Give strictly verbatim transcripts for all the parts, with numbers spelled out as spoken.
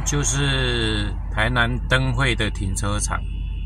就是台南灯会的停车场，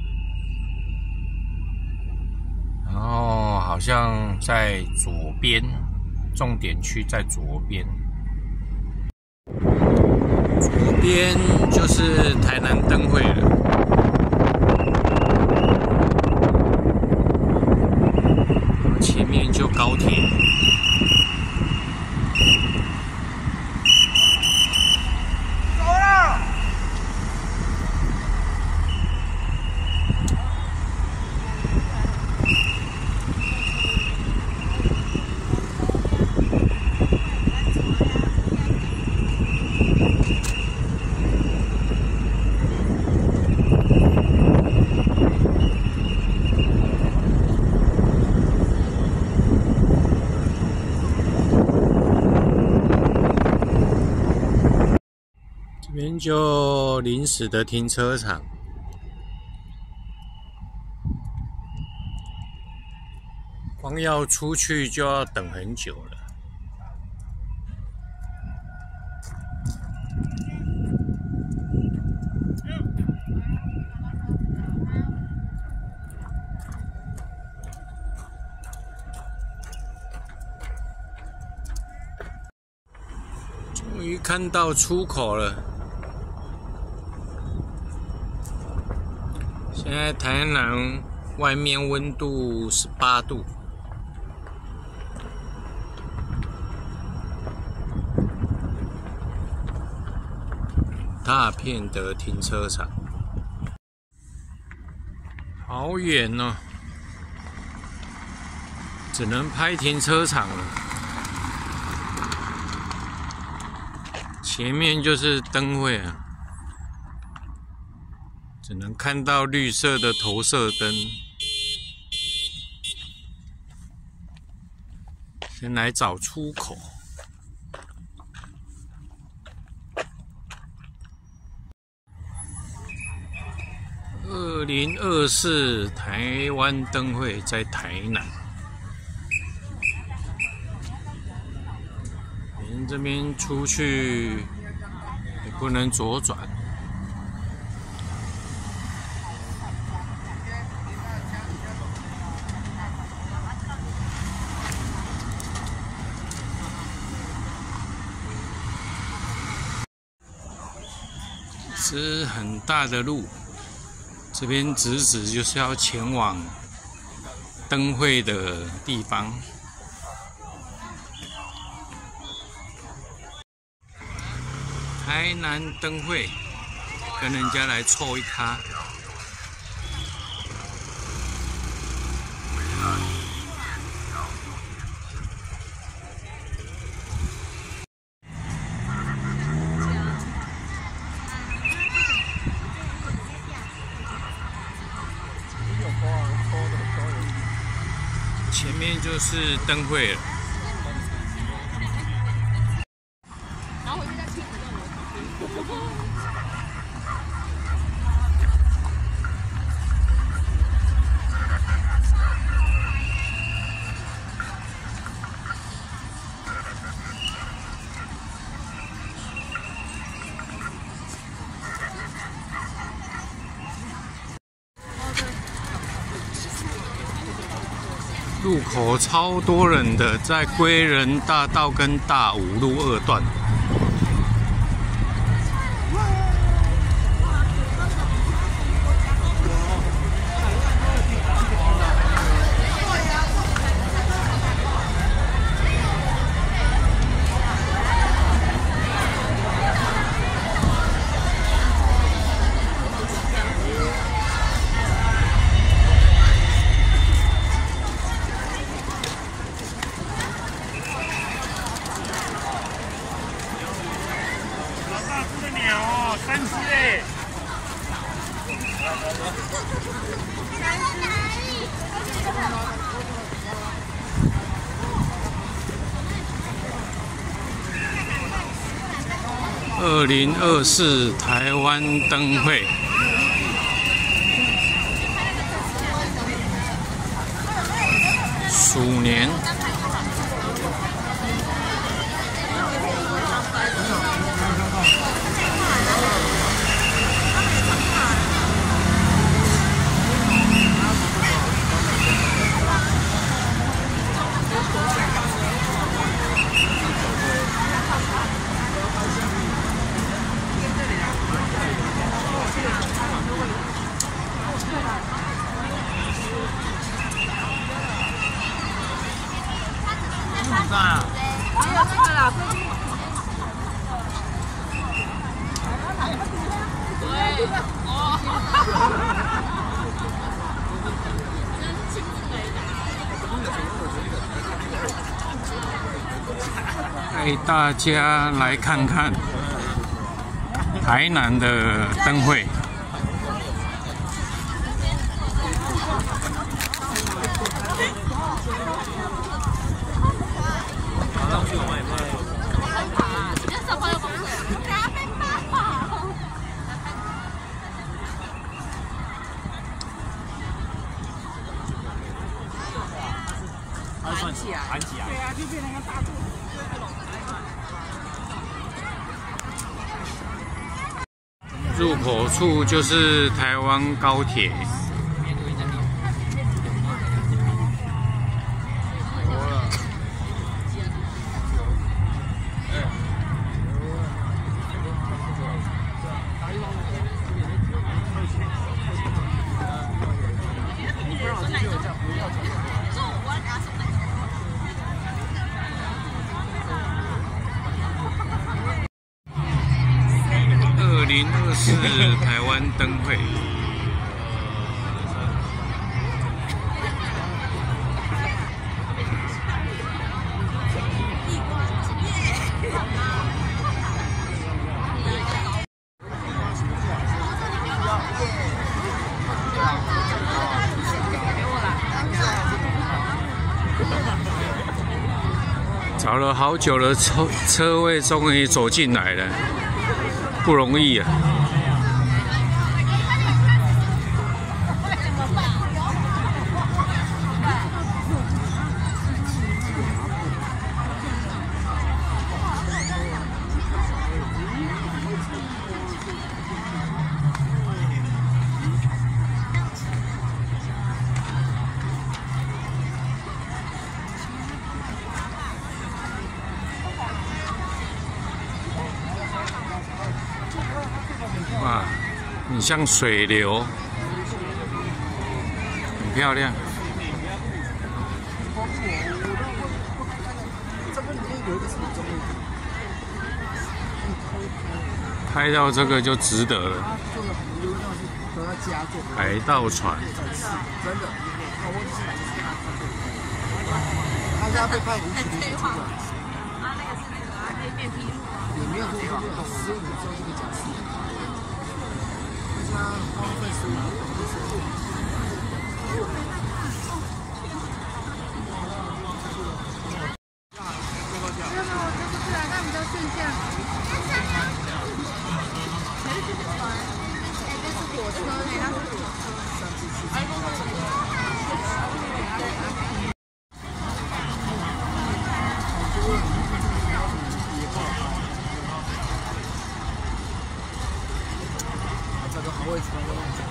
然后好像在左边，重点区在左边，左边就是台南灯会了。前面就高铁。这边就临时的停车场，光要出去就要等很久了。终于看到出口了。现在台南外面温度十八度，大片的停车场，好远哦，只能拍停车场了。前面就是灯会啊。只能看到绿色的投射灯。先来找出口。二零二四台湾灯会在台南。从这边出去也不能左转。是很大的路，这边直直就是要前往灯会的地方。台南灯会，跟人家来凑一咖。前面就是灯会了。然后我就在听路口超多人的，在归仁大道跟大武路二段。三只哎！二零二四台湾灯会，鼠年。 是牡蚱啊？ 还有这个啦。对，哦。 带大家来看看台南的灯会。 盘起来，盘起来。对啊，就变成一个大柱。 入口处就是台湾高铁。二零二四台湾灯会，找了好久的车车位，终于走进来了。不容易啊！哇，很像水流，很漂亮。拍到这个就值得了。海盗船。真的，他是要被判无期徒刑的。啊，那个是那个还可以变披露。也没有说十五之后就可以假释。他荒废十五年。这个好位置，我忘记。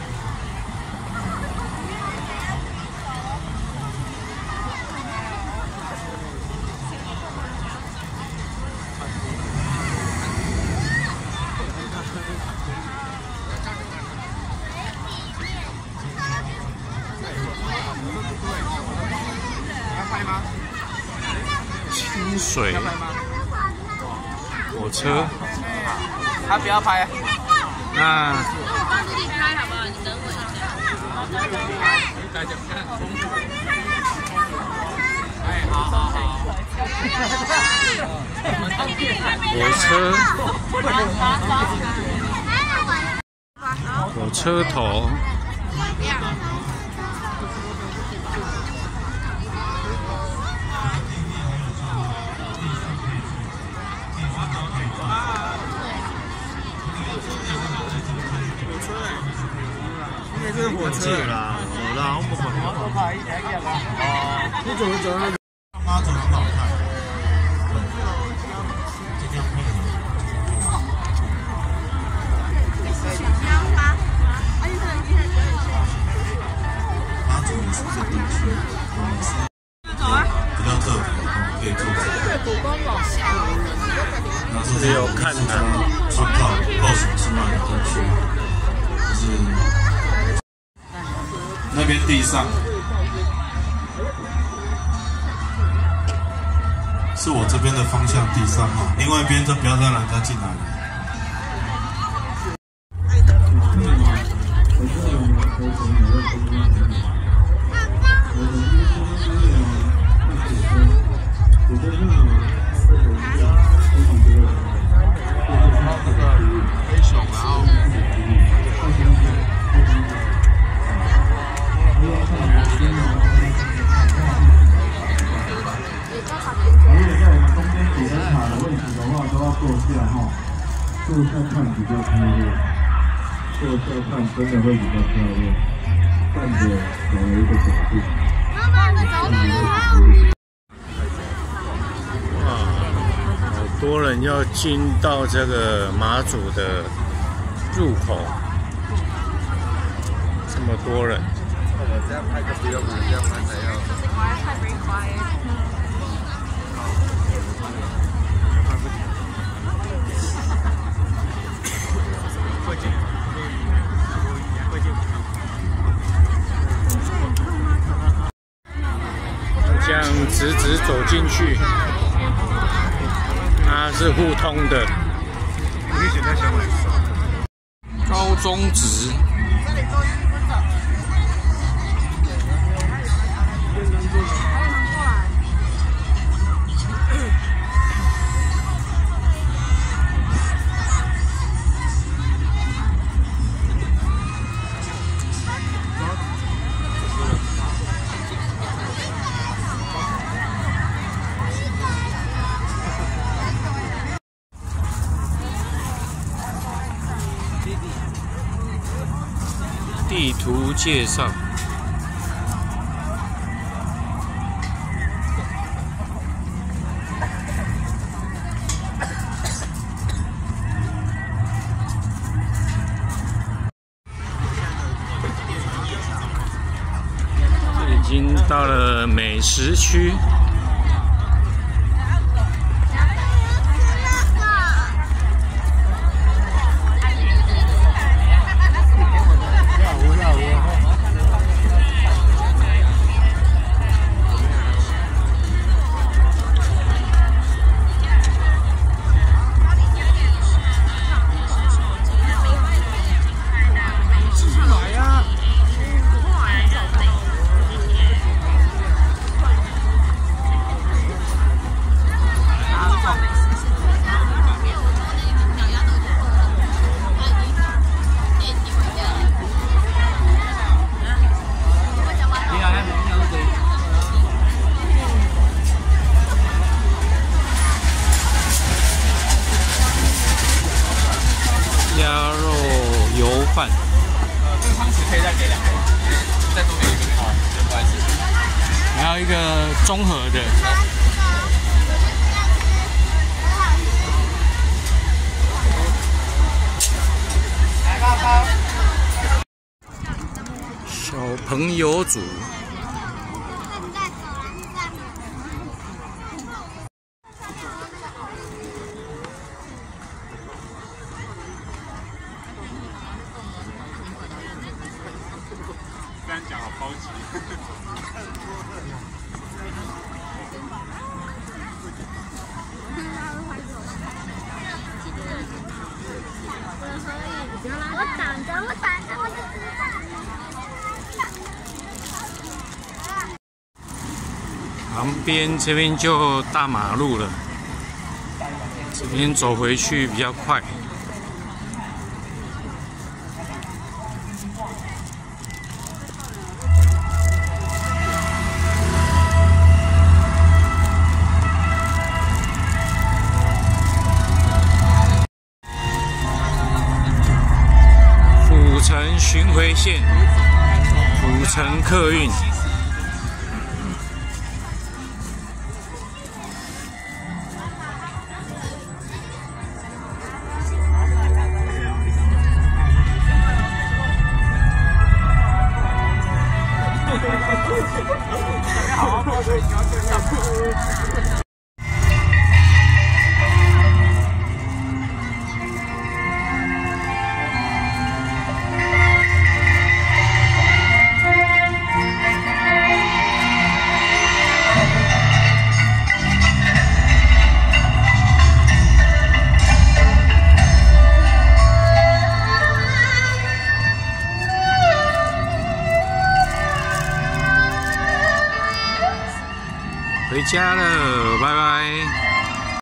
要拍吗？清水火车。他不要拍。那。我帮你拍好不好？你等我一下。大家看。哎，好好好。火车。火车头。这是火车啦，我啦，我不管。我拍一点点啦。哦，你怎么走那个？妈怎么好看？妈祖也是这地区，我们是比较特别，可以坐。只有看南去靠靠什么是慢的地区，就是。那边地上， 是我这边的方向第三号，另外一边就不要让人家进来了。 坐下看比较漂亮，坐下看真的会比较漂亮。站着少了一个角度。 妈妈，你走路的话。 哇，好多人要进到这个马祖的入口，这么多人。 我这样拍就不用了，这样拍才要。 我还太没花耶。 这样直直走进去，它是互通的。高中职。地图介绍。已经到了美食区。 鸭肉油饭， 呃，这个汤匙可以再给两个，再多给一个好，不好意思。 还有一个综合的。 来吧，包。 小朋友组。 这样讲好高级。 我挡着，我挡着，我就知道。 旁边这边就大马路了，这边走回去比较快。 府城巡回线，府城客运。 家了，拜拜。